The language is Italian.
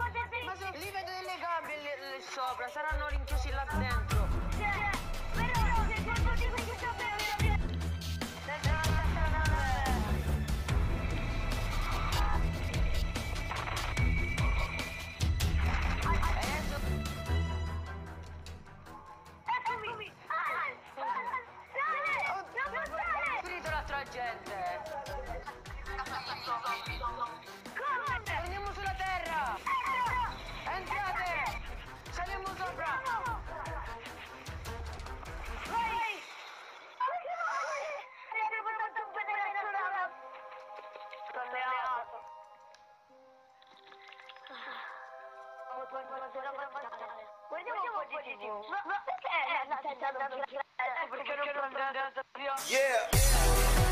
Ma se lì vedo delle gabbie lì sopra, saranno rinchiusi là dentro. Però se quando ti vedi che eccomi! Sale! Finito l'altra gente! Come? Andiamo sulla terra! Entrate! Saliamo sopra! Vai! Avete portato un pedere sollevato. Guardiamo un po' di TV. Ma perché la testa non perché non prendete via? Yeah.